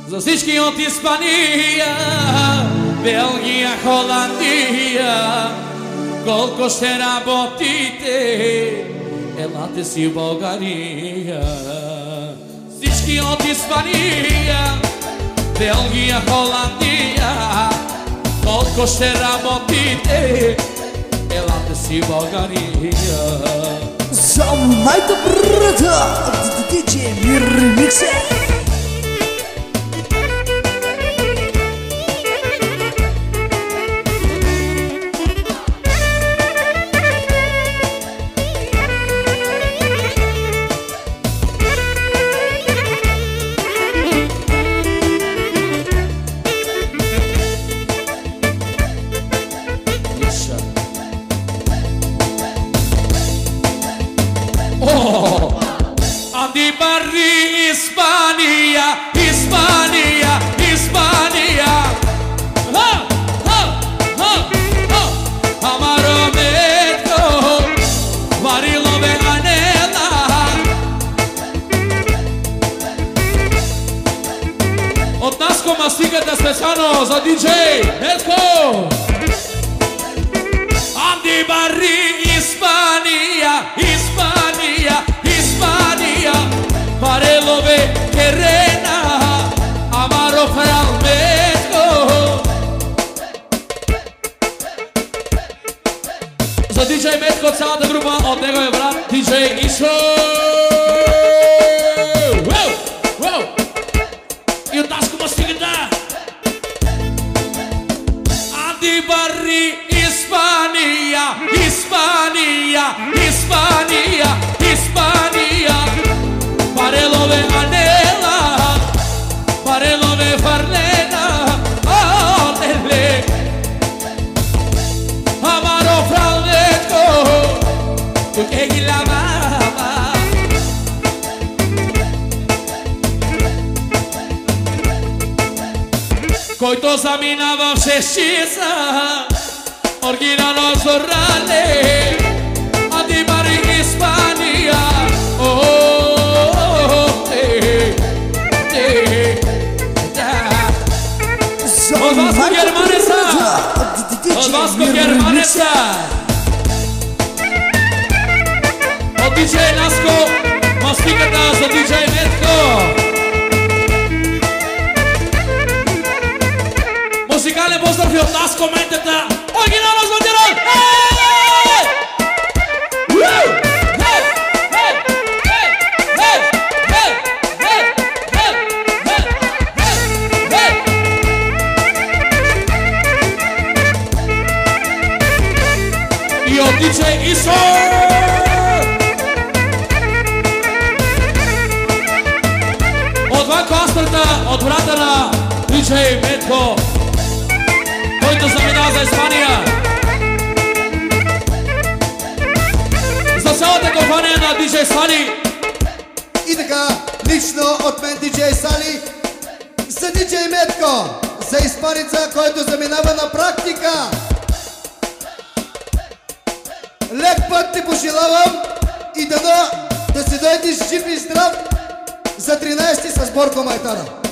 За всички от Испания, Белгия, Холандия, колко ще работите, елате си в България. Всички от Испания, Белгия, Холандия, колко ще работите, елате си в България. За най-добрата диджей ремикса. Andy Barry, Hispania, Hispania, Hispania. Ha, ha, ha, ha. Amaro Metro, Marilo Veganela. От нас комастиката специално за диджей Метко. Andy Barry, Hispania, Hispania, Hispania. Parelo ve Terena, Amaro Fralmetko. За диджей Метко цялата група, от него е брат диджей Ишо. И от нас комастиката Andy Barry, Hispania, Hispania, Hispania, Hispania. Parelo Veganela, Parelo Farlena, Ornele, Amaro Fralmetko, tu che la mama. Който заминава в шешица, оригинално зорале, Andy Barry, Hispania. От вас по германеца, от вас по германеца, от диджей Наско, мастиката за диджей Метко. Музикален поздрав и от нас коментата, оригинално звъндиран! И от диджей Исо! Отвън кострата, от врата на диджей Метко, който заминава за Испания. За цялата компания на диджей Сали. И така, лично от мен диджей Сали, за диджей Метко, за испаница, който заминава на практика. Лек път ти пожелавам и да си дойдеш жив и здрав за 13-ти с Борко Майтара.